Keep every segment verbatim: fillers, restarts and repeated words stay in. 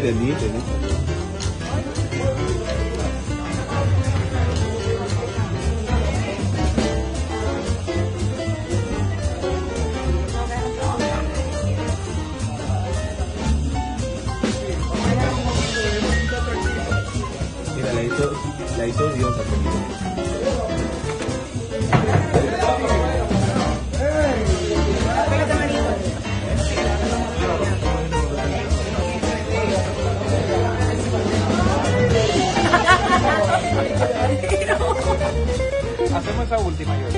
entendí, entendí. Mira, la hizo, la hizo Dios conmigo. Hacemos esa última, yo.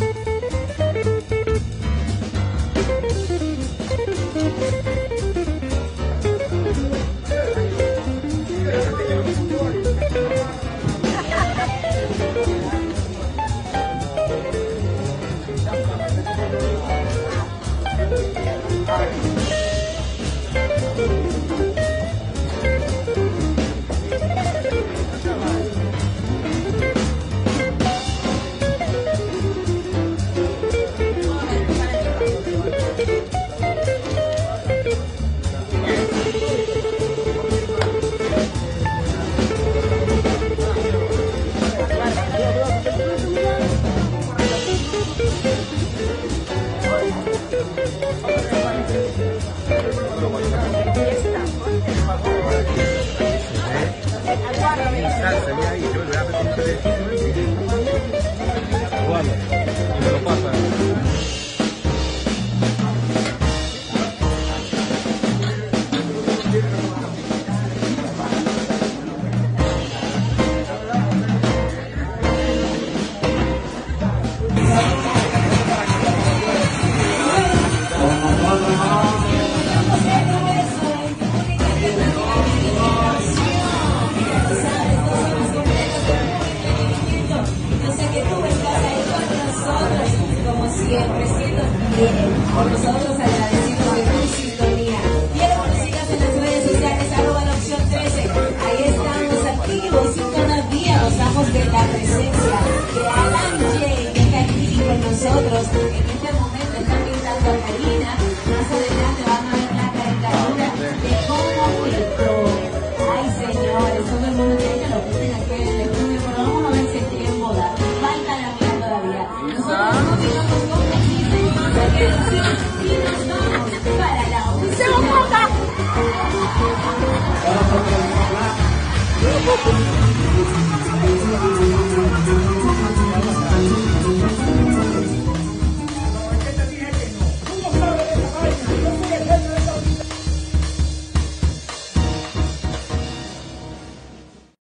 Siempre siendo bien, nosotros agradecidos de tu sintonía. Quiero que nos sigas en las redes sociales, arroba la opción trece. Ahí estamos activos y todavía gozamos de la presencia de Alan J, que está aquí con nosotros. En este momento están pintando a Karina. Más adelante van a ver la caricatura de cómo pintó. Ay, señores, todo el mundo quiere que lo pinten aquí en el estudio, pero vamos a ver si estoy en moda. Falta la mía todavía. Nosotros no digamos cómo existe, no sé qué decir.